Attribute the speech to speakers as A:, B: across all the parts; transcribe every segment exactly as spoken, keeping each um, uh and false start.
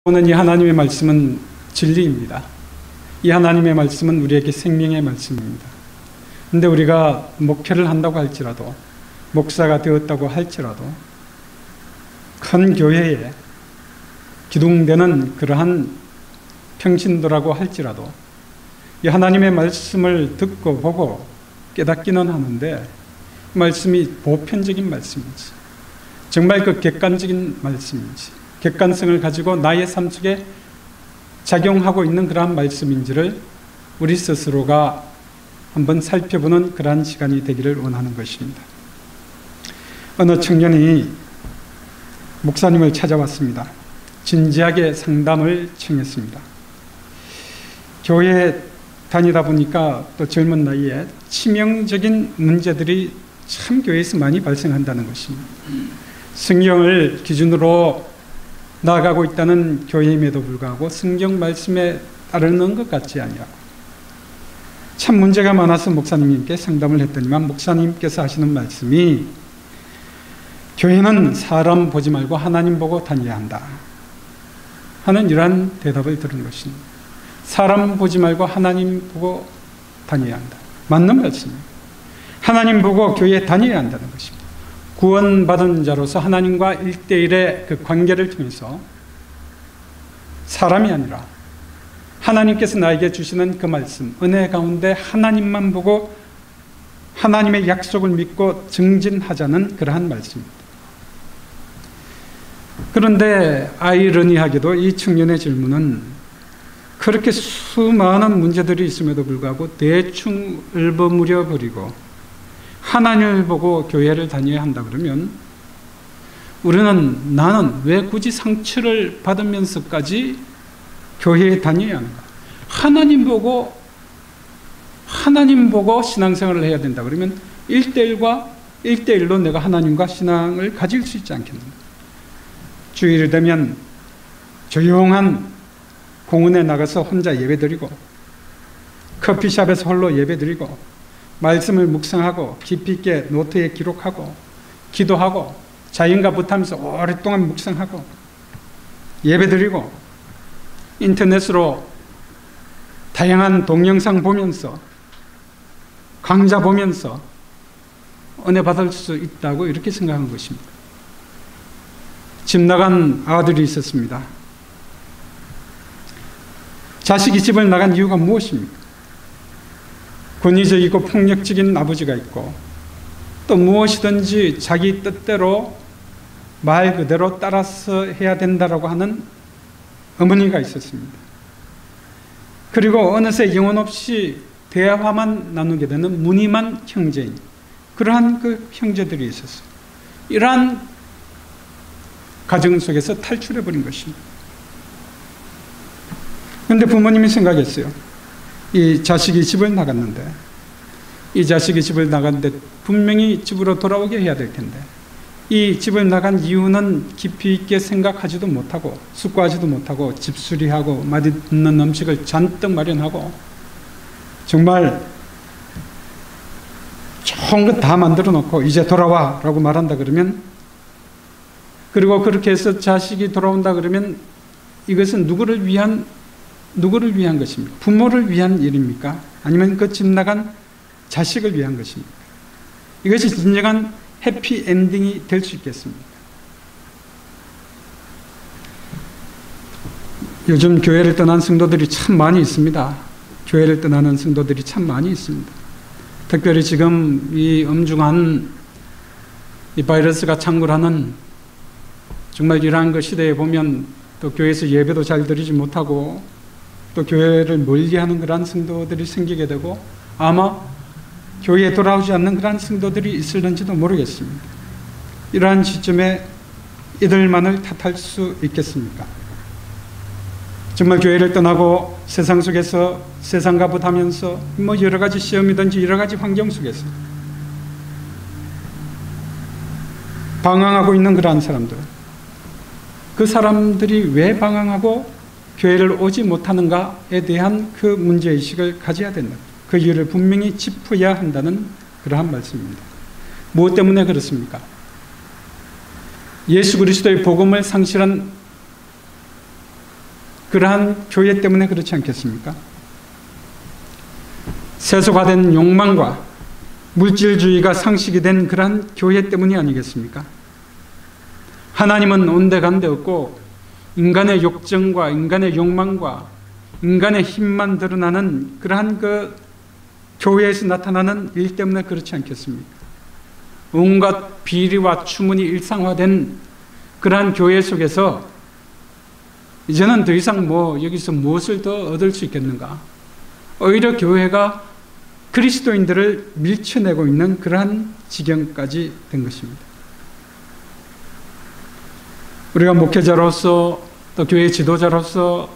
A: 오늘 이 하나님의 말씀은 진리입니다. 이 하나님의 말씀은 우리에게 생명의 말씀입니다. 그런데 우리가 목회를 한다고 할지라도, 목사가 되었다고 할지라도, 큰 교회에 기둥되는 그러한 평신도라고 할지라도 이 하나님의 말씀을 듣고 보고 깨닫기는 하는데, 이 말씀이 보편적인 말씀인지, 정말 그 객관적인 말씀인지, 객관성을 가지고 나의 삶 속에 작용하고 있는 그러한 말씀인지를 우리 스스로가 한번 살펴보는 그러한 시간이 되기를 원하는 것입니다. 어느 청년이 목사님을 찾아왔습니다. 진지하게 상담을 청했습니다. 교회에 다니다 보니까 또 젊은 나이에 치명적인 문제들이 참 교회에서 많이 발생한다는 것입니다. 성경을 기준으로 나아가고 있다는 교회임에도 불구하고 성경 말씀에 따르는 것 같지 아니하고 참 문제가 많아서 목사님께 상담을 했더니만 목사님께서 하시는 말씀이 교회는 사람 보지 말고 하나님 보고 다녀야 한다 하는 이러한 대답을 들은 것입니다. 사람 보지 말고 하나님 보고 다녀야 한다. 맞는 말씀입니다. 하나님 보고 교회에 다녀야 한다는 것입니다. 구원받은 자로서 하나님과 일대일의 그 관계를 통해서 사람이 아니라 하나님께서 나에게 주시는 그 말씀, 은혜 가운데 하나님만 보고 하나님의 약속을 믿고 증진하자는 그러한 말씀입니다. 그런데 아이러니하게도 이 청년의 질문은 그렇게 수많은 문제들이 있음에도 불구하고 대충 읊어무려 버리고 하나님을 보고 교회를 다녀야 한다 그러면 우리는 나는 왜 굳이 상처를 받으면서까지 교회에 다녀야 하는가? 하나님 보고 하나님 보고 신앙생활을 해야 된다 그러면 일대일과 일대일로 내가 하나님과 신앙을 가질 수 있지 않겠는가? 주일이 되면 조용한 공원에 나가서 혼자 예배드리고 커피숍에서 홀로 예배드리고 말씀을 묵상하고 깊이 있게 노트에 기록하고 기도하고 자연과 붙으면서 오랫동안 묵상하고 예배드리고 인터넷으로 다양한 동영상 보면서 강좌 보면서 은혜 받을 수 있다고 이렇게 생각한 것입니다. 집 나간 아들이 있었습니다. 자식이 집을 나간 이유가 무엇입니까? 권위적이고 폭력적인 아버지가 있고 또 무엇이든지 자기 뜻대로 말 그대로 따라서 해야 된다라고 하는 어머니가 있었습니다. 그리고 어느새 영혼 없이 대화만 나누게 되는 무늬만 형제인 그러한 그 형제들이 있었어요. 이러한 가정 속에서 탈출해버린 것입니다. 그런데 부모님이 생각했어요. 이 자식이 집을 나갔는데 이 자식이 집을 나갔는데 분명히 집으로 돌아오게 해야 될 텐데 이 집을 나간 이유는 깊이 있게 생각하지도 못하고 숙고하지도 못하고 집수리하고 맛있는 음식을 잔뜩 마련하고 정말 좋은 것 다 만들어 놓고 이제 돌아와 라고 말한다 그러면, 그리고 그렇게 해서 자식이 돌아온다 그러면 이것은 누구를 위한 누구를 위한 것입니까? 부모를 위한 일입니까? 아니면 그 집 나간 자식을 위한 것입니까? 이것이 진정한 해피엔딩이 될 수 있겠습니까? 요즘 교회를 떠난 성도들이 참 많이 있습니다. 교회를 떠나는 성도들이 참 많이 있습니다. 특별히 지금 이 엄중한 이 바이러스가 창궐하는 정말 이러한 그 시대에 보면 또 교회에서 예배도 잘 드리지 못하고 또 교회를 멀리하는 그러한 성도들이 생기게 되고 아마 교회에 돌아오지 않는 그러한 성도들이 있을는지도 모르겠습니다. 이러한 시점에 이들만을 탓할 수 있겠습니까? 정말 교회를 떠나고 세상 속에서 세상과 붙하면서 뭐 여러 가지 시험이든지 여러 가지 환경 속에서 방황하고 있는 그러한 사람들, 그 사람들이 왜 방황하고 교회를 오지 못하는가에 대한 그 문제의식을 가져야 된다. 그 이유를 분명히 짚어야 한다는 그러한 말씀입니다. 무엇 때문에 그렇습니까? 예수 그리스도의 복음을 상실한 그러한 교회 때문에 그렇지 않겠습니까? 세속화된 욕망과 물질주의가 상식이 된 그러한 교회 때문이 아니겠습니까? 하나님은 온데간데 없고 인간의 욕정과 인간의 욕망과 인간의 힘만 드러나는 그러한 그 교회에서 나타나는 일 때문에 그렇지 않겠습니까? 온갖 비리와 추문이 일상화된 그러한 교회 속에서 이제는 더 이상 뭐 여기서 무엇을 더 얻을 수 있겠는가? 오히려 교회가 그리스도인들을 밀쳐내고 있는 그러한 지경까지 된 것입니다. 우리가 목회자로서 또 교회 지도자로서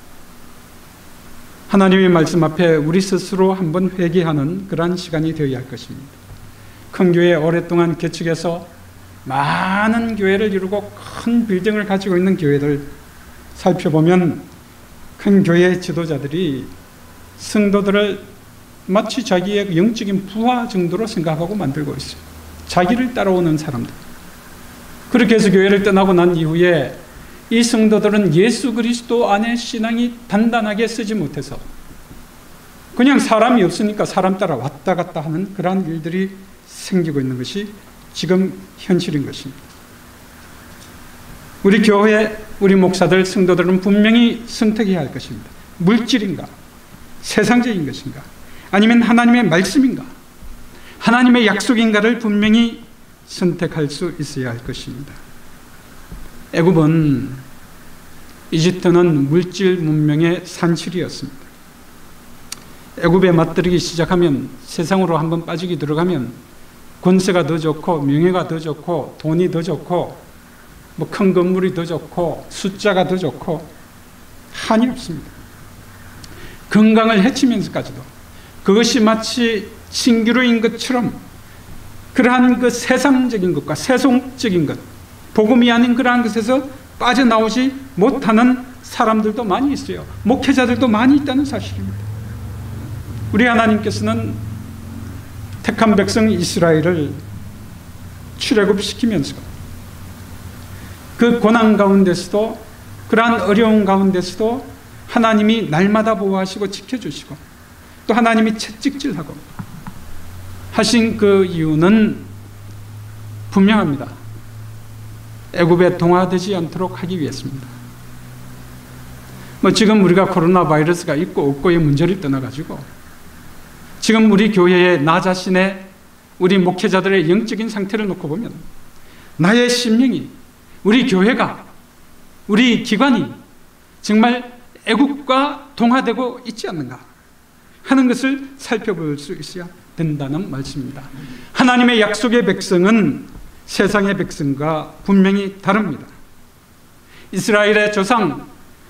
A: 하나님의 말씀 앞에 우리 스스로 한번 회개하는 그러한 시간이 되어야 할 것입니다. 큰 교회 오랫동안 개척해서 많은 교회를 이루고 큰 빌딩을 가지고 있는 교회들 살펴보면 큰 교회 지도자들이 성도들을 마치 자기의 영적인 부하 정도로 생각하고 만들고 있어요. 자기를 따라오는 사람들. 그렇게 해서 교회를 떠나고 난 이후에 이 성도들은 예수 그리스도 안에 신앙이 단단하게 쓰지 못해서 그냥 사람이 없으니까 사람 따라 왔다 갔다 하는 그러한 일들이 생기고 있는 것이 지금 현실인 것입니다. 우리 교회, 우리 목사들, 성도들은 분명히 선택해야 할 것입니다. 물질인가? 세상적인 것인가? 아니면 하나님의 말씀인가? 하나님의 약속인가를 분명히 선택할 수 있어야 할 것입니다. 애굽은, 이집트는 물질 문명의 산실이었습니다. 애굽에 맞들이기 시작하면, 세상으로 한번 빠지기 들어가면 권세가 더 좋고 명예가 더 좋고 돈이 더 좋고 뭐 큰 건물이 더 좋고 숫자가 더 좋고 한이 없습니다. 건강을 해치면서까지도 그것이 마치 신기루인 것처럼 그러한 그 세상적인 것과 세속적인 것, 복음이 아닌 그러한 것에서 빠져나오지 못하는 사람들도 많이 있어요. 목회자들도 많이 있다는 사실입니다. 우리 하나님께서는 택한 백성 이스라엘을 출애굽시키면서 그 고난 가운데서도 그러한 어려운 가운데서도 하나님이 날마다 보호하시고 지켜주시고 또 하나님이 채찍질하고 하신 그 이유는 분명합니다. 애굽에 동화되지 않도록 하기 위해서입니다. 뭐 지금 우리가 코로나 바이러스가 있고 없고의 문제를 떠나가지고 지금 우리 교회의 나 자신의 우리 목회자들의 영적인 상태를 놓고 보면 나의 심령이, 우리 교회가, 우리 기관이 정말 애국과 동화되고 있지 않는가 하는 것을 살펴볼 수 있어야 된다는 말씀입니다. 하나님의 약속의 백성은 세상의 백성과 분명히 다릅니다. 이스라엘의 조상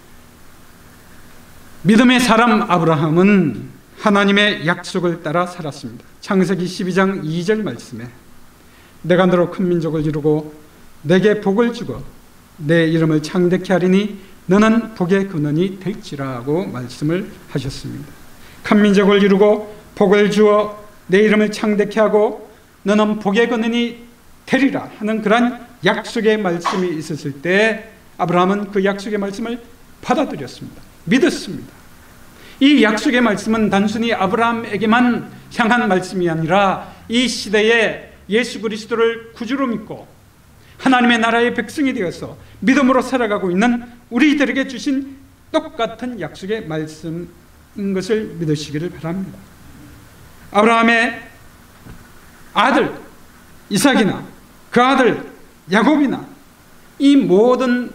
A: 믿음의 사람 아브라함은 하나님의 약속을 따라 살았습니다. 창세기 십이 장 이 절 말씀에 내가 너로 큰 민족을 이루고 내게 복을 주고 내 이름을 창대케 하리니 너는 복의 근원이 될지라고 말씀을 하셨습니다. 큰 민족을 이루고 복을 주어 내 이름을 창대케 하고 너는 복의 근원이 되리라 하는 그러한 약속의 말씀이 있었을 때 아브라함은 그 약속의 말씀을 받아들였습니다. 믿었습니다. 이 약속의 말씀은 단순히 아브라함에게만 향한 말씀이 아니라 이 시대에 예수 그리스도를 구주로 믿고 하나님의 나라의 백성이 되어서 믿음으로 살아가고 있는 우리들에게 주신 똑같은 약속의 말씀인 것을 믿으시기를 바랍니다. 아브라함의 아들 이삭이나 그 아들 야곱이나 이 모든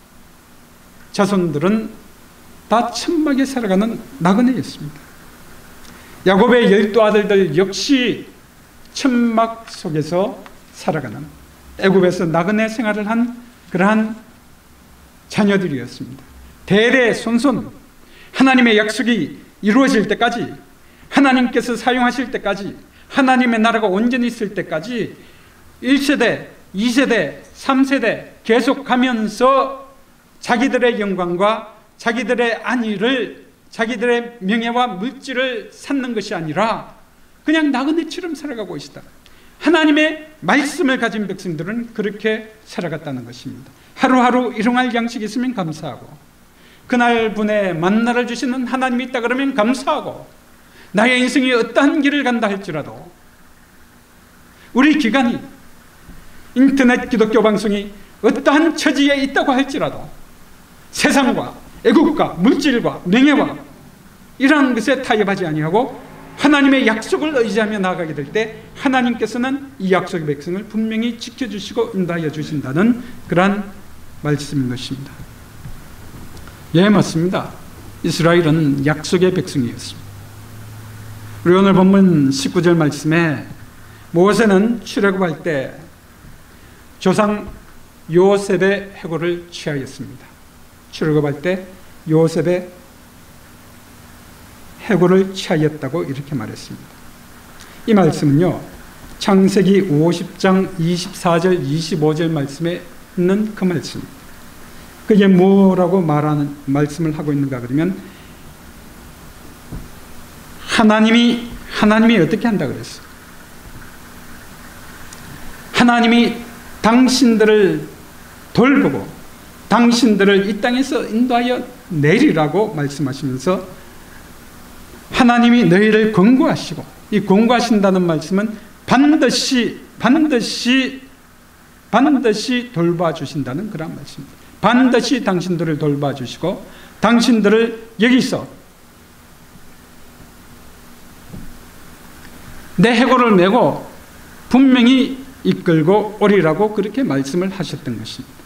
A: 자손들은 다 천막에 살아가는 나그네였습니다. 야곱의 열두 아들들 역시 천막 속에서 살아가는 애굽에서 나그네 생활을 한 그러한 자녀들이었습니다. 대대 손손 하나님의 약속이 이루어질 때까지, 하나님께서 사용하실 때까지, 하나님의 나라가 온전히 있을 때까지 일 세대, 이 세대, 삼 세대 계속 가면서 자기들의 영광과 자기들의 안위를, 자기들의 명예와 물질을 쌓는 것이 아니라 그냥 나그네처럼 살아가고 있다. 하나님의 말씀을 가진 백성들은 그렇게 살아갔다는 것입니다. 하루하루 일용할 양식이 있으면 감사하고 그날분에 만나를 주시는 하나님이 있다 그러면 감사하고, 나의 인생이 어떠한 길을 간다 할지라도 우리 기관이, 인터넷 기독교 방송이 어떠한 처지에 있다고 할지라도 세상과 애국과 물질과 명예와 이러한 것에 타협하지 아니하고 하나님의 약속을 의지하며 나아가게 될 때 하나님께서는 이 약속의 백성을 분명히 지켜주시고 인도하여 주신다는 그러한 말씀인 것입니다. 예, 맞습니다. 이스라엘은 약속의 백성이었습니다. 우리 오늘 본문 십구 절 말씀에 모세는 출애굽할 때 조상 요셉의 해골을 취하였습니다. 출애굽할 때 요셉의 해골을 취하였다고 이렇게 말했습니다. 이 말씀은요, 창세기 오십 장 이십사 절 이십오 절 말씀에 있는 그 말씀입니다. 그게 뭐라고 말하는 말씀을 하고 있는가 그러면, 하나님이 하나님이 어떻게 한다 그랬어요? 하나님이 당신들을 돌보고 당신들을 이 땅에서 인도하여 내리라고 말씀하시면서 하나님이 너희를 권고하시고, 이 권고하신다는 말씀은 반드시 반드시 반드시 돌봐주신다는 그런 말씀입니다. 반드시 당신들을 돌봐주시고 당신들을 여기서 내 해골을 메고 분명히 이끌고 오리라고 그렇게 말씀을 하셨던 것입니다.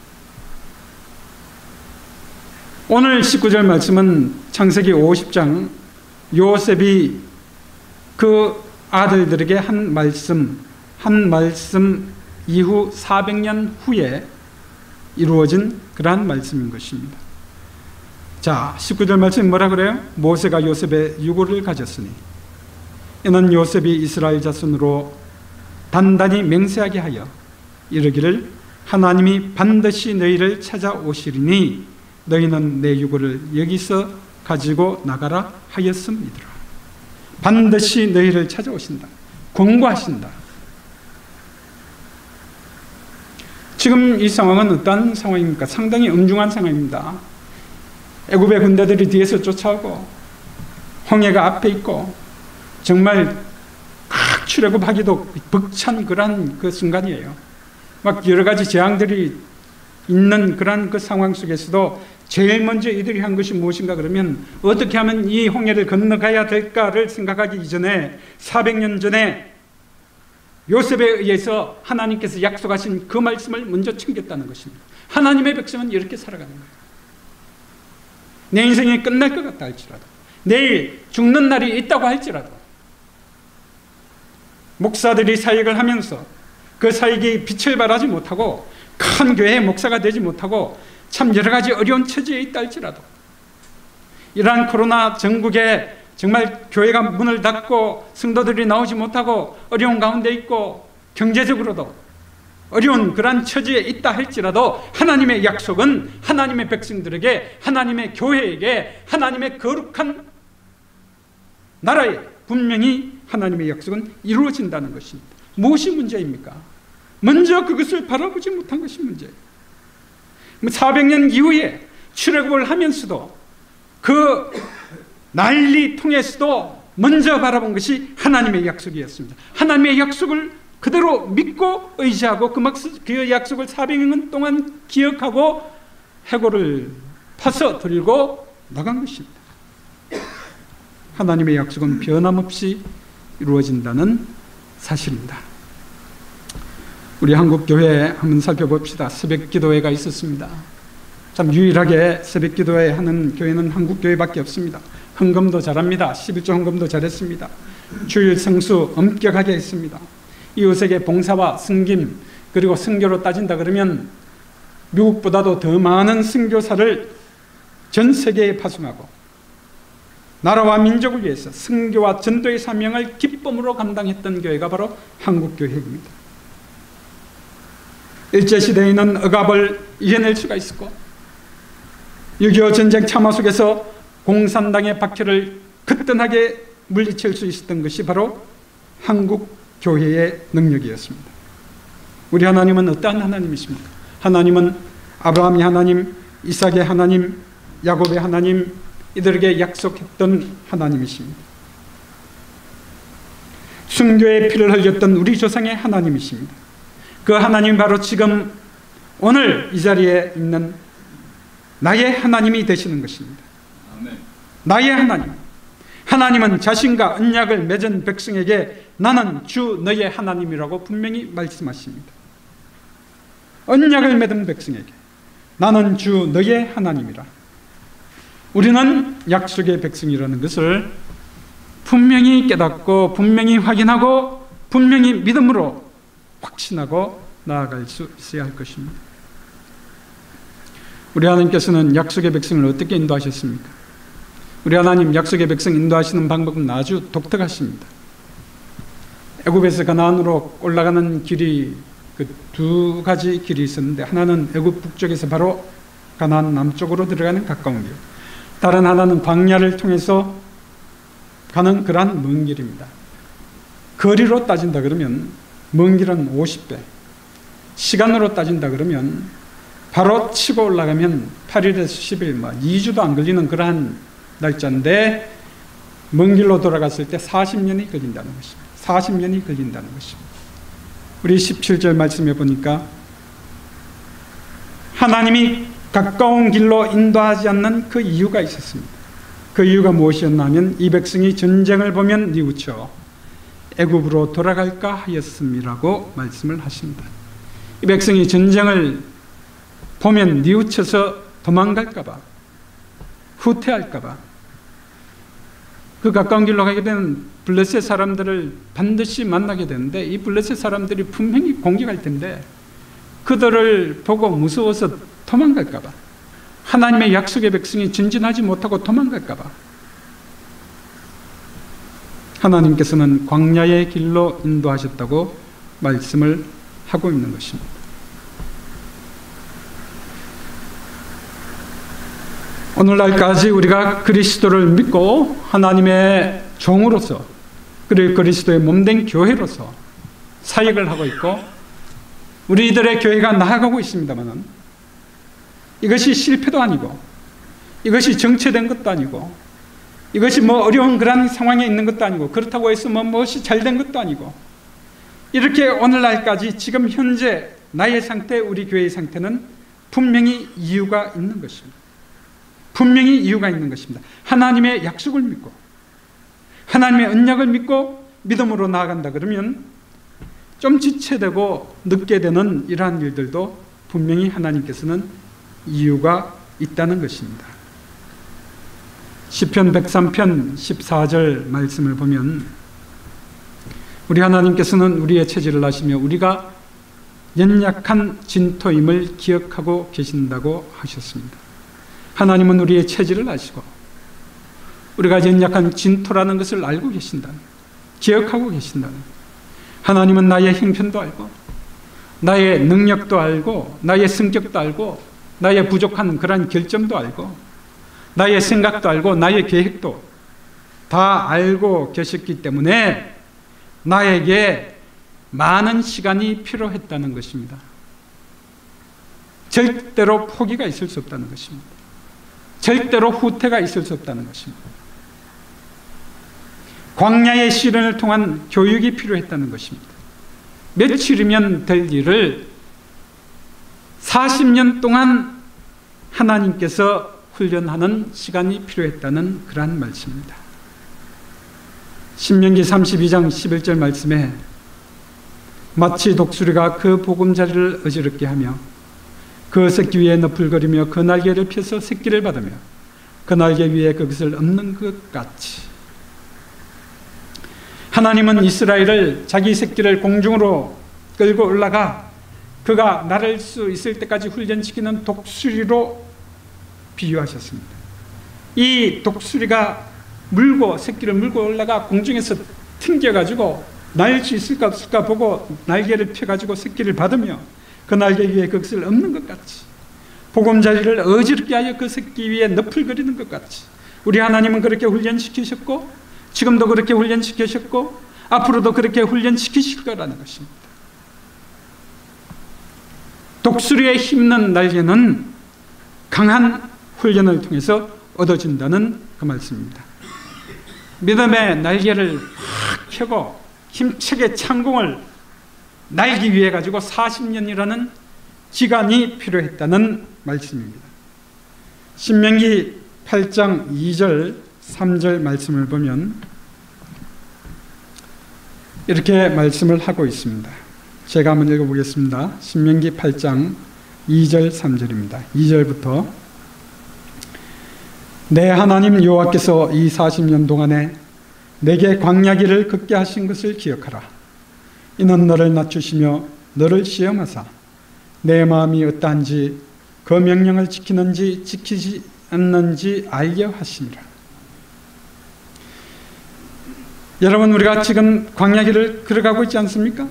A: 오늘 십구 절 말씀은 창세기 오십 장 요셉이 그 아들들에게 한 말씀, 한 말씀 이후 사백 년 후에 이루어진 그러한 말씀인 것입니다. 자, 십구 절 말씀이 뭐라 그래요? 모세가 요셉의 유고를 가졌으니 이는 요셉이 이스라엘 자손으로 단단히 맹세하게 하여 이르기를 하나님이 반드시 너희를 찾아오시리니 너희는 내 유고를 여기서 가지고 나가라 하였음이더라. 반드시 너희를 찾아오신다, 권고하신다. 지금 이 상황은 어떤 상황입니까? 상당히 엄중한 상황입니다. 애굽의 군대들이 뒤에서 쫓아오고 홍해가 앞에 있고 정말 출애굽하기도 벅찬 그런 그 순간이에요. 막 여러 가지 재앙들이 있는 그런 그 상황 속에서도 제일 먼저 이들이 한 것이 무엇인가 그러면, 어떻게 하면 이 홍해를 건너가야 될까를 생각하기 이전에 사백 년 전에 요셉에 의해서 하나님께서 약속하신 그 말씀을 먼저 챙겼다는 것입니다. 하나님의 백성은 이렇게 살아가는 거예요. 내 인생이 끝날 것 같다 할지라도, 내일 죽는 날이 있다고 할지라도 목사들이 사역을 하면서 그 사역이 빛을 발하지 못하고 큰 교회의 목사가 되지 못하고 참 여러 가지 어려운 처지에 있다 할지라도, 이러한 코로나 전국에 정말 교회가 문을 닫고 성도들이 나오지 못하고 어려운 가운데 있고 경제적으로도 어려운 그런 처지에 있다 할지라도 하나님의 약속은 하나님의 백성들에게, 하나님의 교회에게, 하나님의 거룩한 나라에 분명히 하나님의 약속은 이루어진다는 것입니다. 무엇이 문제입니까? 먼저 그것을 바라보지 못한 것이 문제예요. 사백 년 이후에 출애굽을 하면서도 그 난리 통해서도 먼저 바라본 것이 하나님의 약속이었습니다. 하나님의 약속을 그대로 믿고 의지하고 그 약속을 사백 년 동안 기억하고 해골을 파서 들고 나간 것입니다. 하나님의 약속은 변함없이 이루어진다는 사실입니다. 우리 한국교회 한번 살펴봅시다. 새벽기도회가 있었습니다. 참 유일하게 새벽기도회 하는 교회는 한국교회밖에 없습니다. 헌금도 잘합니다. 십일 조 헌금도 잘했습니다. 주일 성수 엄격하게 했습니다. 이웃에게 봉사와 섬김, 그리고 선교로 따진다 그러면 미국보다도 더 많은 선교사를 전 세계에 파송하고 나라와 민족을 위해서 선교와 전도의 사명을 기쁨으로 감당했던 교회가 바로 한국교회입니다. 일제시대에는 억압을 이겨낼 수가 있었고 육이오 전쟁 참화 속에서 공산당의 박해를 거뜬하게 물리칠 수 있었던 것이 바로 한국교회의 능력이었습니다. 우리 하나님은 어떠한 하나님이십니까? 하나님은 아브라함의 하나님, 이삭의 하나님, 야곱의 하나님, 이들에게 약속했던 하나님이십니다. 순교의 피를 흘렸던 우리 조상의 하나님이십니다. 그 하나님이 바로 지금 오늘 이 자리에 있는 나의 하나님이 되시는 것입니다. 아멘. 나의 하나님. 하나님은 자신과 언약을 맺은 백성에게 나는 주 너의 하나님이라고 분명히 말씀하십니다. 언약을 맺은 백성에게 나는 주 너의 하나님이라. 우리는 약속의 백성이라는 것을 분명히 깨닫고 분명히 확인하고 분명히 믿음으로 확신하고 나아갈 수 있어야 할 것입니다. 우리 하나님께서는 약속의 백성을 어떻게 인도하셨습니까? 우리 하나님 약속의 백성 인도하시는 방법은 아주 독특하십니다. 애굽에서 가나안으로 올라가는 길이 그 두 가지 길이 있었는데, 하나는 애굽 북쪽에서 바로 가나안 남쪽으로 들어가는 가까운 길, 다른 하나는 광야를 통해서 가는 그러한 먼 길입니다. 거리로 따진다 그러면 먼 길은 오십 배, 시간으로 따진다 그러면 바로 치고 올라가면 팔 일에서 십 일, 뭐 이 주도 안 걸리는 그러한 날짜인데, 먼 길로 돌아갔을 때 사십 년이 걸린다는 것입니다. 사십 년이 걸린다는 것입니다. 우리 십칠 절 말씀해 보니까 하나님이 가까운 길로 인도하지 않는 그 이유가 있었습니다. 그 이유가 무엇이었냐면 이 백성이 전쟁을 보면 뉘우쳐 애굽으로 돌아갈까 하였음이라고 말씀을 하십니다. 이 백성이 전쟁을 보면 뉘우쳐서 도망갈까 봐, 후퇴할까 봐, 그 가까운 길로 가게 되면 블레셋 사람들을 반드시 만나게 되는데, 이 블레셋 사람들이 분명히 공격할 텐데 그들을 보고 무서워서 도망갈까 봐, 하나님의 약속의 백성이 전진하지 못하고 도망갈까 봐 하나님께서는 광야의 길로 인도하셨다고 말씀을 하고 있는 것입니다. 오늘날까지 우리가 그리스도를 믿고 하나님의 종으로서, 그리고 그리스도의 몸된 교회로서 사역을 하고 있고 우리들의 교회가 나아가고 있습니다만, 이것이 실패도 아니고 이것이 정체된 것도 아니고 이것이 뭐 어려운 그런 상황에 있는 것도 아니고 그렇다고 해서 뭐 무엇이 잘된 것도 아니고, 이렇게 오늘날까지 지금 현재 나의 상태, 우리 교회의 상태는 분명히 이유가 있는 것입니다. 분명히 이유가 있는 것입니다. 하나님의 약속을 믿고 하나님의 언약을 믿고 믿음으로 나아간다 그러면 좀 지체되고 늦게 되는 이러한 일들도 분명히 하나님께서는 이유가 있다는 것입니다. 시편 백삼 편 십사 절 말씀을 보면 우리 하나님께서는 우리의 체질을 아시며 우리가 연약한 진토임을 기억하고 계신다고 하셨습니다. 하나님은 우리의 체질을 아시고 우리가 연약한 진토라는 것을 알고 계신다는, 기억하고 계신다는, 하나님은 나의 형편도 알고 나의 능력도 알고 나의 성격도 알고 나의 부족한 그러한 결점도 알고 나의 생각도 알고 나의 계획도 다 알고 계셨기 때문에 나에게 많은 시간이 필요했다는 것입니다. 절대로 포기가 있을 수 없다는 것입니다. 절대로 후퇴가 있을 수 없다는 것입니다. 광야의 시련을 통한 교육이 필요했다는 것입니다. 며칠이면 될 일을 사십 년 동안 하나님께서 훈련하는 시간이 필요했다는 그러한 말씀입니다. 신명기 삼십이 장 십일 절 말씀에 마치 독수리가 그 보금자리를 어지럽게 하며 그 새끼 위에 너풀거리며 그 날개를 펴서 새끼를 받으며 그 날개 위에 그것을 엎는 것 같이, 하나님은 이스라엘을 자기 새끼를 공중으로 끌고 올라가 그가 날을 수 있을 때까지 훈련시키는 독수리로 비유하셨습니다. 이 독수리가 물고 새끼를 물고 올라가 공중에서 튕겨가지고 날 수 있을까 없을까 보고 날개를 펴가지고 새끼를 받으며 그 날개 위에 그것을 엎는 것 같이, 보금자리를 어지럽게 하여 그 새끼 위에 너풀거리는 것 같이 우리 하나님은 그렇게 훈련시키셨고 지금도 그렇게 훈련시키셨고 앞으로도 그렇게 훈련시키실 거라는 것입니다. 독수리의 힘있는 날개는 강한 훈련을 통해서 얻어진다는 그 말씀입니다. 믿음의 날개를 확 펴고 힘차게 창공을 날기 위해 가지고 사십 년이라는 기간이 필요했다는 말씀입니다. 신명기 팔 장 이 절 삼 절 말씀을 보면 이렇게 말씀을 하고 있습니다. 제가 한번 읽어보겠습니다. 신명기 팔 장 이 절 삼 절입니다. 이 절부터 내 하나님 여호와께서 이 사십 년 동안에 내게 광야길을 걷게 하신 것을 기억하라. 이는 너를 낮추시며 너를 시험하사 내 마음이 어떠한지 그 명령을 지키는지 지키지 않는지 알게 하시니라. 여러분, 우리가 지금 광야길을 걸어가고 있지 않습니까?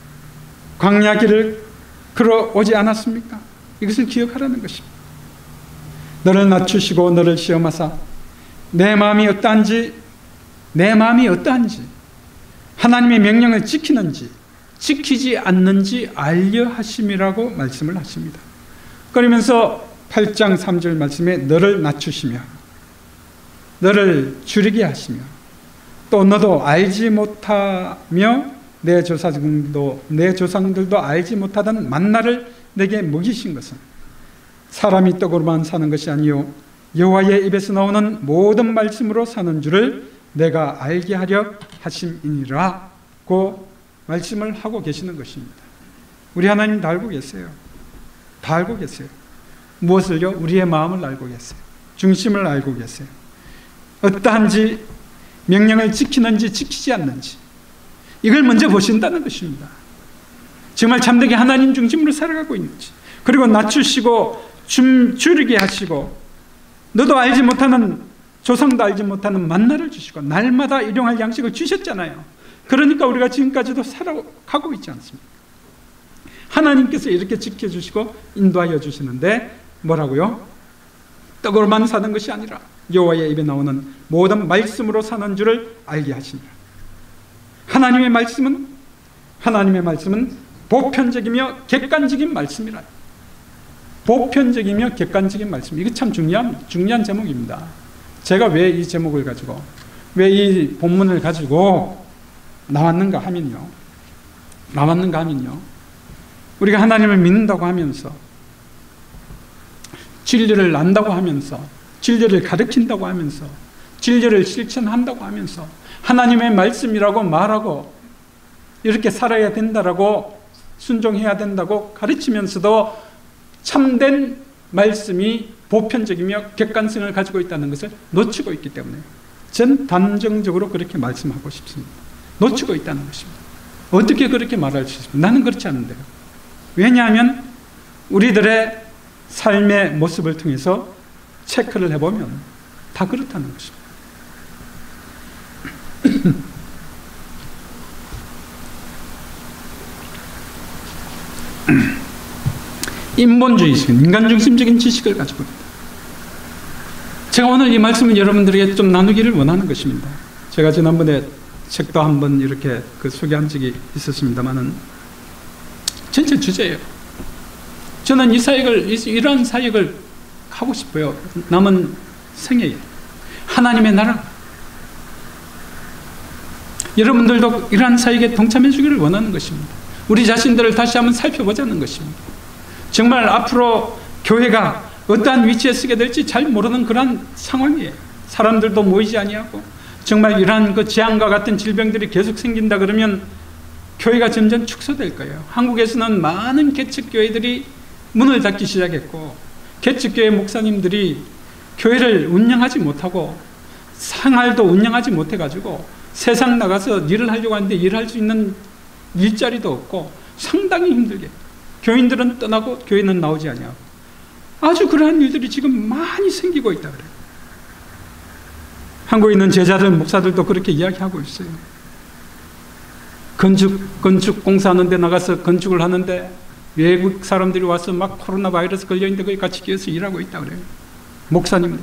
A: 광야길을 걸어오지 않았습니까? 이것을 기억하라는 것입니다. 너를 낮추시고 너를 시험하사 내 마음이 어떠한지 내 마음이 어떠한지 하나님의 명령을 지키는지 지키지 않는지 알려 하심이라고 말씀을 하십니다. 그러면서 팔 장 삼 절 말씀에 너를 낮추시며 너를 줄이게 하시며 또 너도 알지 못하며 내 조상들도 내 조상들도 알지 못하던 만나를 내게 먹이신 것은 사람이 떡으로만 사는 것이 아니요 여호와의 입에서 나오는 모든 말씀으로 사는 줄을 내가 알게 하려 하심이니라고 말씀을 하고 계시는 것입니다. 우리 하나님 다 알고 계세요. 다 알고 계세요. 무엇을요? 우리의 마음을 알고 계세요. 중심을 알고 계세요. 어떠한지 명령을 지키는지 지키지 않는지 이걸 먼저 보신다는 것입니다. 정말 참되게 하나님 중심으로 살아가고 있는지, 그리고 낮추시고 줌 줄이게 하시고 너도 알지 못하는 조상도 알지 못하는 만나를 주시고 날마다 일용할 양식을 주셨잖아요. 그러니까 우리가 지금까지도 살아가고 있지 않습니까? 하나님께서 이렇게 지켜주시고 인도하여 주시는데 뭐라고요? 떡으로만 사는 것이 아니라 여호와의 입에 나오는 모든 말씀으로 사는 줄을 알게 하시니라. 하나님의 말씀은 하나님의 말씀은 보편적이며 객관적인 말씀이라. 보편적이며 객관적인 말씀. 이거 참 중요한 중요한 제목입니다. 제가 왜 이 제목을 가지고 왜 이 본문을 가지고 나왔는가 하면요. 나왔는가 하면요. 우리가 하나님을 믿는다고 하면서 진리를 안다고 하면서 진리를 가르친다고 하면서 진리를 실천한다고 하면서 하나님의 말씀이라고 말하고 이렇게 살아야 된다라고 순종해야 된다고 가르치면서도 참된 말씀이 보편적이며 객관성을 가지고 있다는 것을 놓치고 있기 때문에 전 단정적으로 그렇게 말씀하고 싶습니다. 놓치고 있다는 것입니다. 어떻게 그렇게 말할 수 있습니까? 나는 그렇지 않은데요. 왜냐하면 우리들의 삶의 모습을 통해서 체크를 해보면 다 그렇다는 것입니다. 인본주의식, 인간중심적인 지식을 가지고 있다. 제가 오늘 이 말씀을 여러분들에게 좀 나누기를 원하는 것입니다. 제가 지난번에 책도 한번 이렇게 그 소개한 적이 있었습니다만은 전체 주제예요. 저는 이 사역을, 이러한 사역을 하고 싶어요. 남은 생애에. 하나님의 나라. 여러분들도 이러한 사역에 동참해 주기를 원하는 것입니다. 우리 자신들을 다시 한번 살펴보자는 것입니다. 정말 앞으로 교회가 어떠한 위치에 서게 될지 잘 모르는 그런 상황이에요. 사람들도 모이지 아니하고 정말 이러한 그 재앙과 같은 질병들이 계속 생긴다 그러면 교회가 점점 축소될 거예요. 한국에서는 많은 개척교회들이 문을 닫기 시작했고 개척교회 목사님들이 교회를 운영하지 못하고 생활도 운영하지 못해가지고 세상 나가서 일을 하려고 하는데 일할 수 있는 일자리도 없고 상당히 힘들게 교인들은 떠나고 교회는 나오지 아니하고 아주 그러한 일들이 지금 많이 생기고 있다 그래요. 한국에 있는 제자들, 목사들도 그렇게 이야기하고 있어요. 건축, 건축 공사하는 데 나가서 건축을 하는데 외국 사람들이 와서 막 코로나 바이러스 걸려있는데 거기 같이 끼어서 일하고 있다 그래요. 목사님들.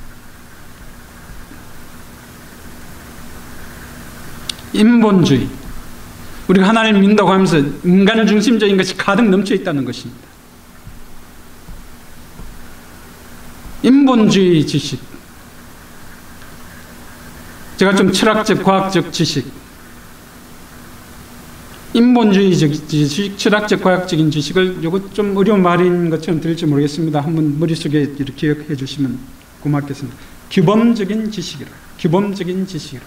A: 인본주의. 우리가 하나님을 믿는다고 하면서 인간 중심적인 것이 가득 넘쳐 있다는 것입니다. 인본주의 지식, 제가 좀 철학적, 과학적 지식, 인본주의적 지식, 철학적, 과학적인 지식을, 이거 좀 어려운 말인 것처럼 들릴지 모르겠습니다. 한번 머릿속에 이렇게 기억해 주시면 고맙겠습니다. 규범적인 지식이라, 규범적인 지식이라.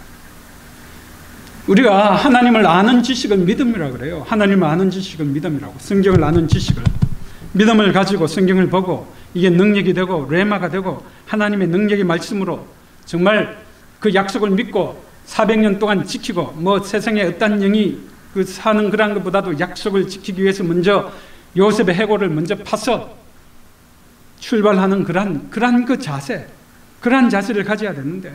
A: 우리가 하나님을 아는 지식을 믿음이라고 그래요. 하나님을 아는 지식을 믿음이라고. 성경을 아는 지식을. 믿음을 가지고 성경을 보고 이게 능력이 되고 레마가 되고 하나님의 능력의 말씀으로 정말 그 약속을 믿고 사백 년 동안 지키고 뭐 세상에 어떤 영이 그 사는 그런 것보다도 약속을 지키기 위해서 먼저 요셉의 해골을 먼저 파서 출발하는 그런, 그런 그 자세, 그런 자세를 가져야 되는데,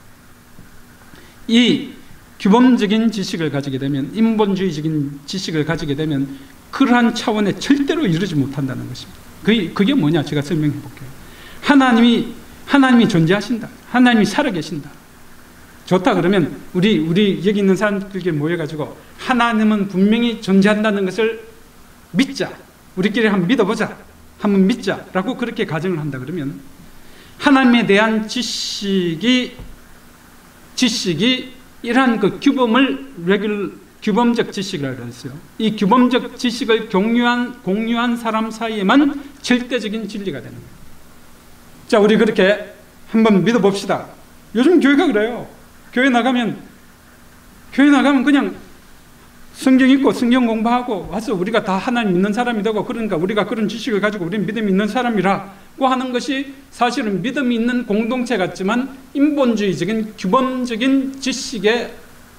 A: 이 규범적인 지식을 가지게 되면, 인본주의적인 지식을 가지게 되면 그러한 차원에 절대로 이루지 못한다는 것입니다. 그게, 그게 뭐냐? 제가 설명해 볼게요. 하나님이, 하나님이 존재하신다. 하나님이 살아계신다. 좋다 그러면 우리, 우리 여기 있는 사람들끼리 모여가지고 하나님은 분명히 존재한다는 것을 믿자. 우리끼리 한번 믿어보자. 한번 믿자. 라고 그렇게 가정을 한다 그러면 하나님에 대한 지식이, 지식이 이러한 그 규범을, 레귤, 규범적 지식이라고 했어요. 이 규범적 지식을 공유한, 공유한 사람 사이에만 절대적인 진리가 되는 거예요. 자, 우리 그렇게 한번 믿어봅시다. 요즘 교회가 그래요. 교회 나가면, 교회 나가면 그냥 성경 읽고 성경 공부하고 와서 우리가 다 하나님 믿는 사람이 되고, 그러니까 우리가 그런 지식을 가지고 우리는 믿음이 있는 사람이라고 하는 것이 사실은 믿음이 있는 공동체 같지만 인본주의적인 규범적인 지식의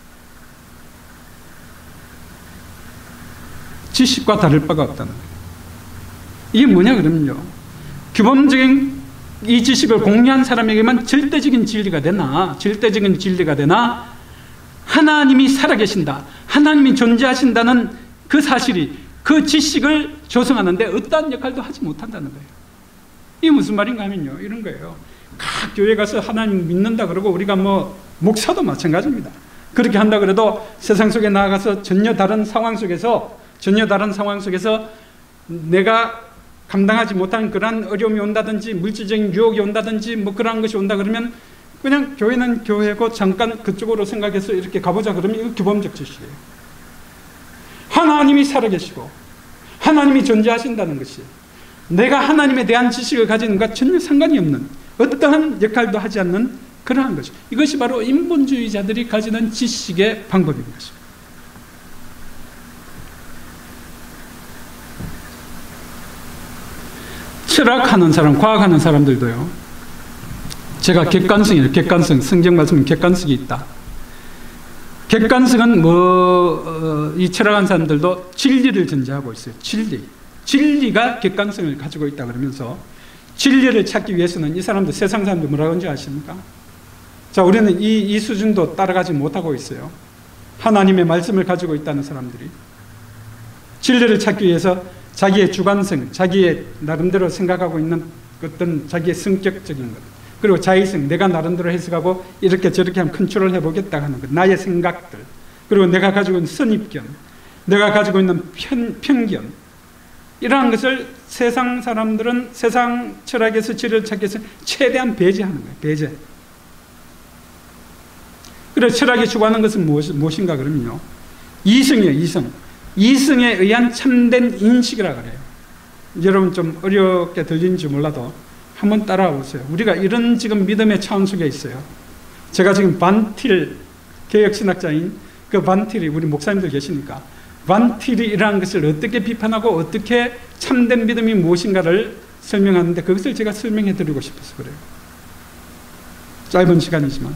A: 지식과 다를 바가 없다는 거예요. 이게 뭐냐 그러면요, 규범적인 이 지식을 공유한 사람에게만 절대적인 진리가 되나, 절대적인 진리가 되나, 하나님이 살아계신다, 하나님이 존재하신다는 그 사실이 그 지식을 조성하는데 어떠한 역할도 하지 못한다는 거예요. 이게 무슨 말인가 하면요, 이런 거예요. 각 교회 가서 하나님 믿는다 그러고, 우리가 뭐 목사도 마찬가지입니다. 그렇게 한다 그래도 세상 속에 나아가서 전혀 다른 상황 속에서 전혀 다른 상황 속에서 내가 감당하지 못하는 그런 어려움이 온다든지 물질적인 유혹이 온다든지 뭐 그런 것이 온다 그러면 그냥 교회는 교회고 잠깐 그쪽으로 생각해서 이렇게 가보자 그러면 이거 규범적 지식이에요. 하나님이 살아계시고 하나님이 존재하신다는 것이 내가 하나님에 대한 지식을 가지는 것과 전혀 상관이 없는, 어떠한 역할도 하지 않는 그러한 것이죠. 이것이 바로 인본주의자들이 가지는 지식의 방법인 것입니다. 철학하는 사람, 과학하는 사람들도요, 제가 객관성이에요. 객관성. 성경 말씀은 객관성이 있다. 객관성은 뭐, 어, 이 철학하는 사람들도 진리를 전제하고 있어요. 진리. 진리가 객관성을 가지고 있다 그러면서 진리를 찾기 위해서는 이 사람들, 세상 사람들 뭐라고 하는지 아십니까? 자, 우리는 이, 이 수준도 따라가지 못하고 있어요. 하나님의 말씀을 가지고 있다는 사람들이. 진리를 찾기 위해서 자기의 주관성, 자기의 나름대로 생각하고 있는 어떤 자기의 성격적인 것, 그리고 자의성, 내가 나름대로 해석하고 이렇게 저렇게 하면 컨트롤 해보겠다 하는 것, 나의 생각들, 그리고 내가 가지고 있는 선입견, 내가 가지고 있는 편, 편견, 이러한 것을 세상 사람들은 세상 철학에서 진리를 찾기 위해서 최대한 배제하는 거예요. 배제. 그래서 철학이 추구하는 것은 무엇, 무엇인가 그러면요, 이성이에요. 이성. 이성에 의한 참된 인식이라고 그래요. 여러분 좀 어렵게 들리는지 몰라도 한번 따라와 보세요. 우리가 이런 지금 믿음의 차원 속에 있어요. 제가 지금 반틸 개혁신학자인 그 반틸이, 우리 목사님들 계시니까 반틸이 이러한 것을 어떻게 비판하고 어떻게 참된 믿음이 무엇인가를 설명하는데, 그것을 제가 설명해 드리고 싶어서 그래요. 짧은 시간이지만.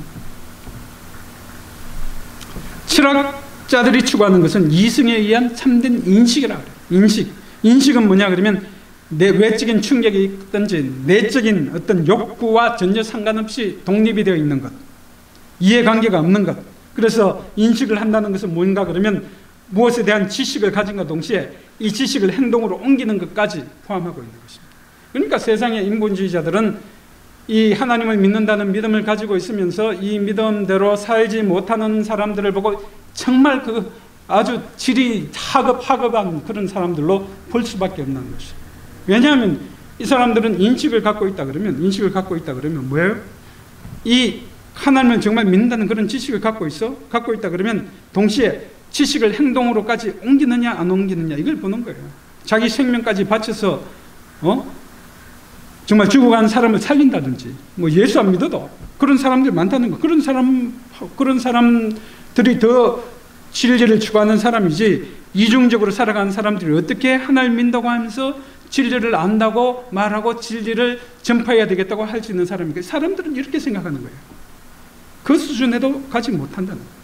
A: 철학 자들이 추구하는 것은 이성에 의한 참된 인식이라고 해요. 인식. 인식은 뭐냐 그러면 내 외적인 충격이 있든지 내적인 어떤 욕구와 전혀 상관없이 독립이 되어 있는 것, 이해관계가 없는 것. 그래서 인식을 한다는 것은 뭔가 그러면 무엇에 대한 지식을 가진과 동시에 이 지식을 행동으로 옮기는 것까지 포함하고 있는 것입니다. 그러니까 세상의 인본주의자들은 이 하나님을 믿는다는 믿음을 가지고 있으면서 이 믿음대로 살지 못하는 사람들을 보고 정말 그 아주 질이 하급 하급한 그런 사람들로 볼 수밖에 없는 것이죠. 왜냐하면 이 사람들은 인식을 갖고 있다 그러면, 인식을 갖고 있다 그러면 뭐예요? 이 하나님을 정말 믿는다는 그런 지식을 갖고 있어? 갖고 있다 그러면 동시에 지식을 행동으로까지 옮기느냐 안 옮기느냐 이걸 보는 거예요. 자기 생명까지 바쳐서 어? 정말 죽어간 사람을 살린다든지, 뭐 예수 안 믿어도 그런 사람들 많다는 거. 그런 사람, 그런 사람들이 더 진리를 추구하는 사람이지, 이중적으로 살아가는 사람들이 어떻게 하나님 믿는다고 하면서 진리를 안다고 말하고 진리를 전파해야 되겠다고 할 수 있는 사람이니까 사람들은 이렇게 생각하는 거예요. 그 수준에도 가지 못한다는 거예요.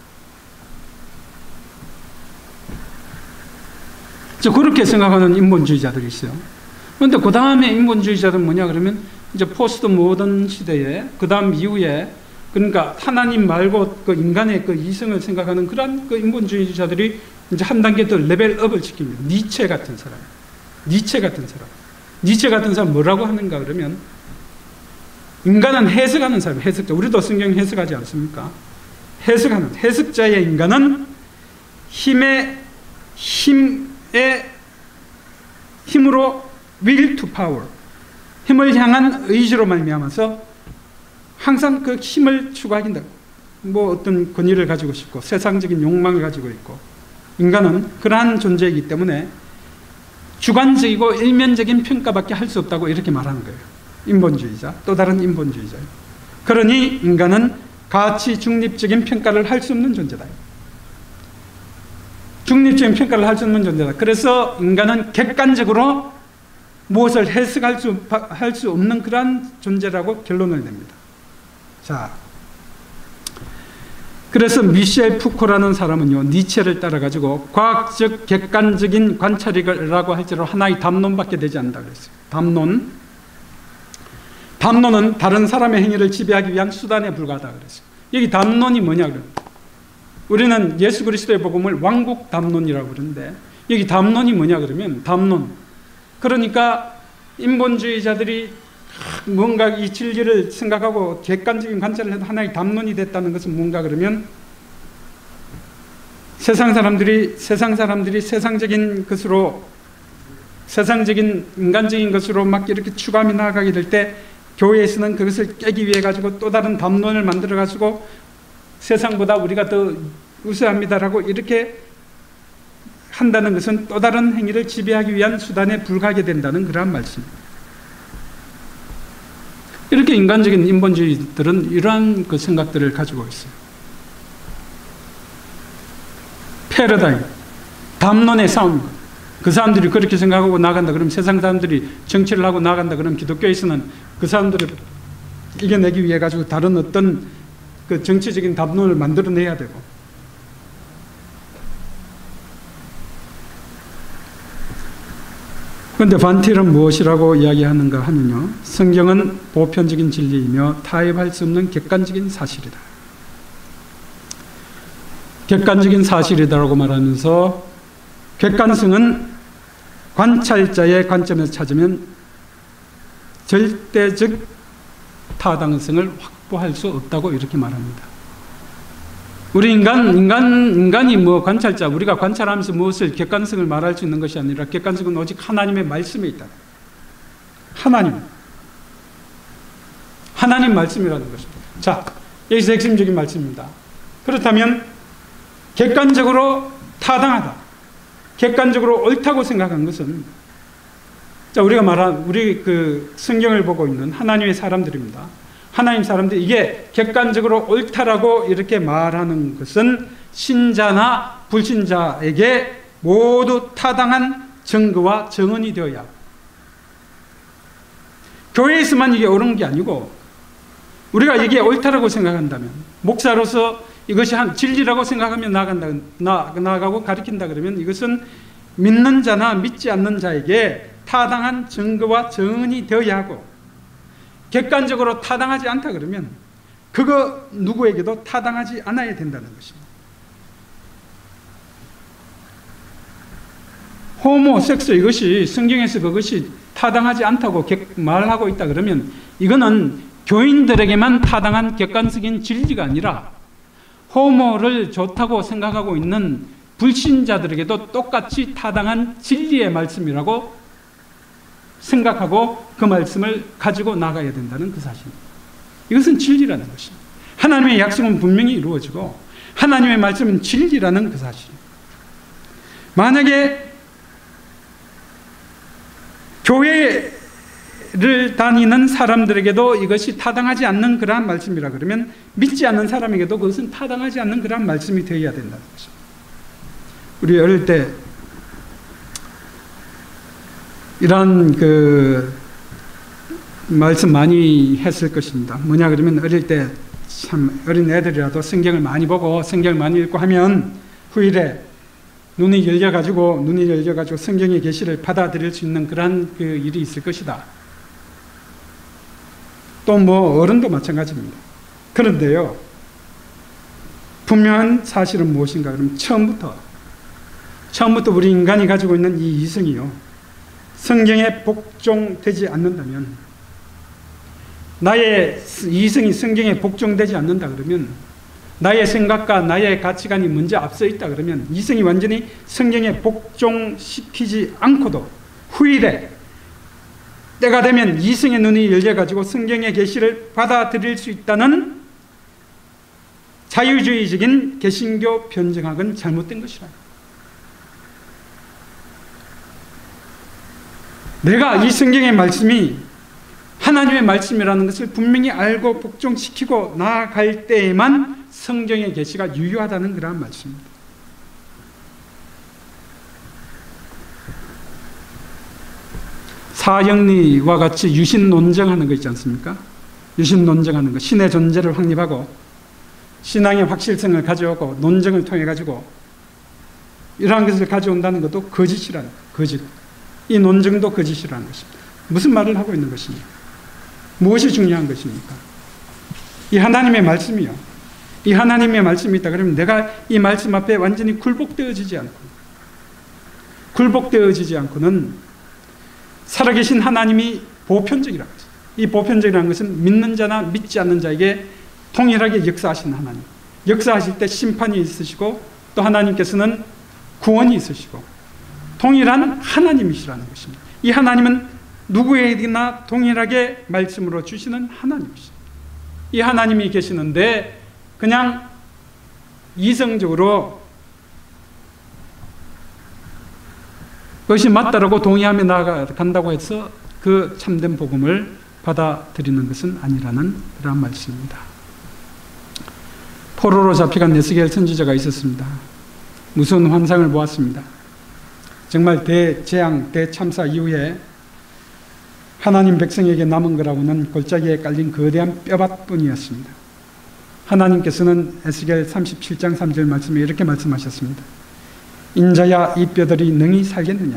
A: 그렇게 생각하는 인본주의자들이 있어요. 그런데 그 다음에 인본주의자들은 뭐냐 그러면 이제 포스트 모던 시대에 그 다음 이후에, 그러니까 하나님 말고 그 인간의 그 이성을 생각하는 그런 그 인본주의자들이 이제 한 단계 더 레벨업을 시킵니다. 니체 같은 사람, 니체 같은 사람, 니체 같은 사람 뭐라고 하는가 그러면 인간은 해석하는 사람, 해석자. 우리도 성경 해석하지 않습니까? 해석하는 해석자의 인간은 힘의 힘의 힘으로 will to power, 힘을 향한 의지로 말미암아서 항상 그 힘을 추구하긴다. 뭐 어떤 권위를 가지고 싶고 세상적인 욕망을 가지고 있고, 인간은 그러한 존재이기 때문에 주관적이고 일면적인 평가밖에 할 수 없다고 이렇게 말하는 거예요. 인본주의자, 또 다른 인본주의자. 그러니 인간은 가치 중립적인 평가를 할 수 없는 존재다. 중립적인 평가를 할 수 없는 존재다. 그래서 인간은 객관적으로 무엇을 해석할 수, 할 수 없는 그러한 존재라고 결론을 냅니다. 자, 그래서 미셸 푸코라는 사람은요, 니체를 따라가지고 과학적 객관적인 관찰이라고 할지라도 하나의 담론밖에 되지 않는다 그랬어요. 담론. 담론은 다른 사람의 행위를 지배하기 위한 수단에 불과하다 그랬어요. 여기 담론이 뭐냐 그래요. 우리는 예수 그리스도의 복음을 왕국 담론이라고 그러는데, 여기 담론이 뭐냐 그러면, 담론. 그러니까 인본주의자들이 뭔가 이 진리를 생각하고 객관적인 관찰을 해도 하나의 담론이 됐다는 것은 뭔가 그러면, 세상 사람들이 세상 사람들이 세상적인 것으로, 세상적인 인간적인 것으로 막 이렇게 추감이 나아가게 될 때 교회에서는 그것을 깨기 위해 가지고 또 다른 담론을 만들어 가지고 세상보다 우리가 더 우수합니다라고 이렇게 한다는 것은 또 다른 행위를 지배하기 위한 수단에 불과하게 된다는 그러한 말씀입니다. 이렇게 인간적인 인본주의들은 이러한 그 생각들을 가지고 있어요. 패러다임, 담론의 싸움. 그 사람들이 그렇게 생각하고 나간다 그러면, 세상 사람들이 정치를 하고 나간다 그러면 기독교에서는 그 사람들을 이겨내기 위해 가지고 다른 어떤 그 정치적인 담론을 만들어내야 되고, 그런데 반틸은 무엇이라고 이야기하는가 하면요, 성경은 보편적인 진리이며 타협할 수 없는 객관적인 사실이다. 객관적인 사실이다라고 말하면서, 객관성은 관찰자의 관점에서 찾으면 절대적 타당성을 확보할 수 없다고 이렇게 말합니다. 우리 인간, 인간, 인간이 뭐 관찰자, 우리가 관찰하면서 무엇을 객관성을 말할 수 있는 것이 아니라, 객관성은 오직 하나님의 말씀에 있다. 하나님. 하나님 말씀이라는 것입니다. 자, 여기서 핵심적인 말씀입니다. 그렇다면, 객관적으로 타당하다, 객관적으로 옳다고 생각한 것은, 자, 우리가 말한, 우리 그 성경을 보고 있는 하나님의 사람들입니다. 하나님 사람들이 이게 객관적으로 옳다라고 이렇게 말하는 것은 신자나 불신자에게 모두 타당한 증거와 정언이 되어야 하고, 교회에서만 이게 옳은 게 아니고, 우리가 이게 옳다라고 생각한다면, 목사로서 이것이 한 진리라고 생각하며 나간다, 나, 나가고 가르친다 그러면, 이것은 믿는 자나 믿지 않는 자에게 타당한 증거와 정언이 되어야 하고, 객관적으로 타당하지 않다 그러면 그거 누구에게도 타당하지 않아야 된다는 것입니다. 호모섹스, 이것이 성경에서 그것이 타당하지 않다고 말하고 있다 그러면, 이거는 교인들에게만 타당한 객관적인 진리가 아니라 호모를 좋다고 생각하고 있는 불신자들에게도 똑같이 타당한 진리의 말씀이라고 생각하고 그 말씀을 가지고 나가야 된다는 그 사실입니다. 이것은 진리라는 것입니다. 하나님의 약속은 분명히 이루어지고 하나님의 말씀은 진리라는 그 사실입니다. 만약에 교회를 다니는 사람들에게도 이것이 타당하지 않는 그러한 말씀이라 그러면 믿지 않는 사람에게도 그것은 타당하지 않는 그러한 말씀이 되어야 된다는 것입니다. 우리 어릴 때 이런 그 말씀 많이 했을 것입니다. 뭐냐 그러면 어릴 때 참 어린 애들이라도 성경을 많이 보고 성경을 많이 읽고 하면 후일에 눈이 열려가지고 눈이 열려가지고 성경의 계시를 받아들일 수 있는 그러한 그 일이 있을 것이다. 또 뭐 어른도 마찬가지입니다. 그런데요, 분명한 사실은 무엇인가 그러면 처음부터 처음부터 우리 인간이 가지고 있는 이 이성이요, 성경에 복종되지 않는다면, 나의 이성이 성경에 복종되지 않는다 그러면, 나의 생각과 나의 가치관이 먼저 앞서 있다 그러면, 이성이 완전히 성경에 복종시키지 않고도 후일에 때가 되면 이성의 눈이 열려가지고 성경의 계시를 받아들일 수 있다는 자유주의적인 개신교 변증학은 잘못된 것이라. 내가 이 성경의 말씀이 하나님의 말씀이라는 것을 분명히 알고 복종시키고 나아갈 때에만 성경의 계시가 유효하다는 그러한 말씀입니다. 사형리와 같이 유신 논증하는 거 있지 않습니까? 유신 논증하는 거, 신의 존재를 확립하고 신앙의 확실성을 가져오고 논증을 통해 가지고 이러한 것을 가져온다는 것도 거짓이라는 거예요. 거짓. 이 논증도 거짓이라는 것입니다. 무슨 말을 하고 있는 것입니까? 무엇이 중요한 것입니까? 이 하나님의 말씀이요, 이 하나님의 말씀이 있다 그러면 내가 이 말씀 앞에 완전히 굴복되어지지 않고 굴복되어지지 않고는 살아계신 하나님이 보편적이라는 것입니다. 이 보편적이라는 것은 믿는 자나 믿지 않는 자에게 동일하게 역사하시는 하나님, 역사하실 때 심판이 있으시고 또 하나님께서는 구원이 있으시고 동일한 하나님이시라는 것입니다. 이 하나님은 누구에게나 동일하게 말씀으로 주시는 하나님이십니다. 이 하나님이 계시는데 그냥 이성적으로 그것이 맞다라고 동의하며 나아간다고 해서 그 참된 복음을 받아들이는 것은 아니라는 그런 말씀입니다. 포로로 잡혀간 에스겔 선지자가 있었습니다. 무서운 환상을 보았습니다. 정말 대재앙, 대참사 이후에 하나님 백성에게 남은 거라고는 골짜기에 깔린 거대한 뼈밭뿐이었습니다. 하나님께서는 에스겔 삼십칠 장 삼 절 말씀에 이렇게 말씀하셨습니다. 인자야 이 뼈들이 능히 살겠느냐?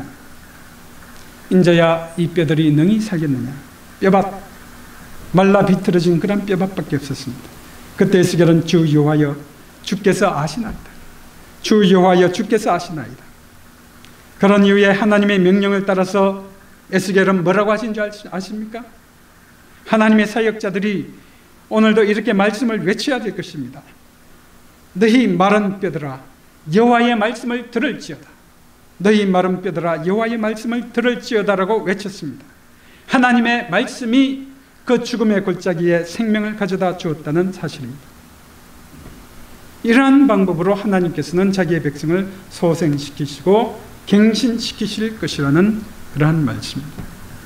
A: 인자야 이 뼈들이 능히 살겠느냐? 뼈밭, 말라 비틀어진 그런 뼈밭밖에 없었습니다. 그때 에스겔은 주 여호와여 주께서 아시나이다. 주 여호와여 주께서 아시나이다. 그런 이후에 하나님의 명령을 따라서 에스겔은 뭐라고 하신 줄 아십니까? 하나님의 사역자들이 오늘도 이렇게 말씀을 외쳐야 될 것입니다. 너희 마른 뼈들아 여호와의 말씀을 들을지어다. 너희 마른 뼈들아 여호와의 말씀을 들을지어다라고 외쳤습니다. 하나님의 말씀이 그 죽음의 골짜기에 생명을 가져다 주었다는 사실입니다. 이러한 방법으로 하나님께서는 자기의 백성을 소생시키시고 갱신시키실 것이라는 그러한 말씀입니다.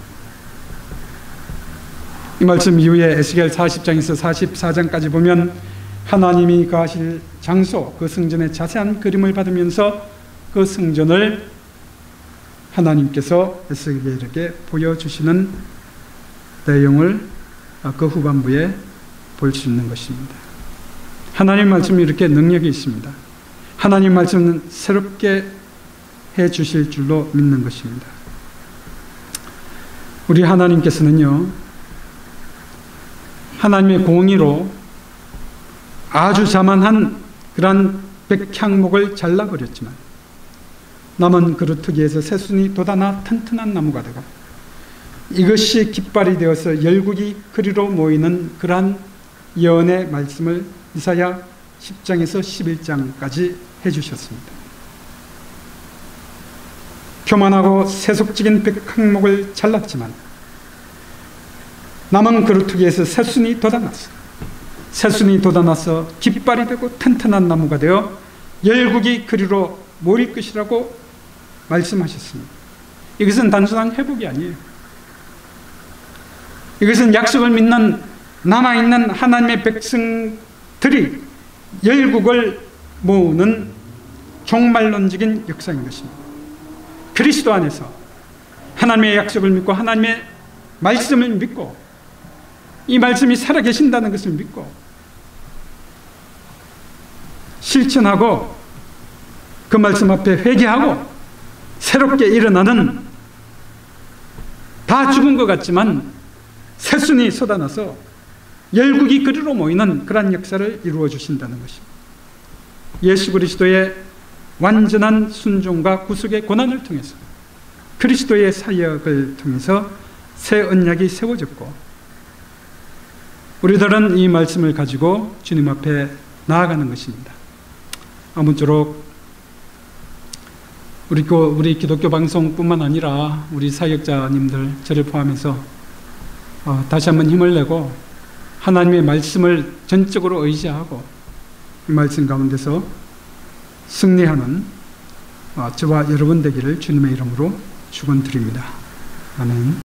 A: 이 말씀 이후에 에스겔 사십 장에서 사십사 장까지 보면 하나님이 거하실 장소, 그 성전의 자세한 그림을 받으면서 그 성전을 하나님께서 에스겔에게 보여주시는 내용을 그 후반부에 볼 수 있는 것입니다. 하나님 말씀이 이렇게 능력이 있습니다. 하나님 말씀은 새롭게 해 주실 줄로 믿는 것입니다. 우리 하나님께서는요, 하나님의 공의로 아주 자만한 그런 백향목을 잘라버렸지만 남은 그루터기에서 새순이 돋아나 튼튼한 나무가 되고 이것이 깃발이 되어서 열국이 그리로 모이는 그러한 예언의 말씀을 이사야 십 장에서 십일 장까지 해주셨습니다. 교만하고 세속적인 백항목을 잘랐지만 남은 그루터기에서 새순이 돋아났어. 새순이 돋아나서 깃발이 되고 튼튼한 나무가 되어 열국이 그리로 모일 것이라고 말씀하셨습니다. 이것은 단순한 회복이 아니에요. 이것은 약속을 믿는 남아있는 하나님의 백성들이 열국을 모으는 종말론적인 역사인 것입니다. 그리스도 안에서 하나님의 약속을 믿고 하나님의 말씀을 믿고 이 말씀이 살아계신다는 것을 믿고 실천하고 그 말씀 앞에 회개하고 새롭게 일어나는, 다 죽은 것 같지만 새순이 쏟아나서 열국이 그리로 모이는 그러한 역사를 이루어 주신다는 것입니다. 예수 그리스도의 완전한 순종과 구속의 고난을 통해서 그리스도의 사역을 통해서 새 언약이 세워졌고, 우리들은 이 말씀을 가지고 주님 앞에 나아가는 것입니다. 아무쪼록 우리, 우리 기독교 방송뿐만 아니라 우리 사역자님들, 저를 포함해서 어, 다시 한번 힘을 내고 하나님의 말씀을 전적으로 의지하고 이 말씀 가운데서 승리하는 어, 저와 여러분 되기를 주님의 이름으로 축원드립니다. 아멘.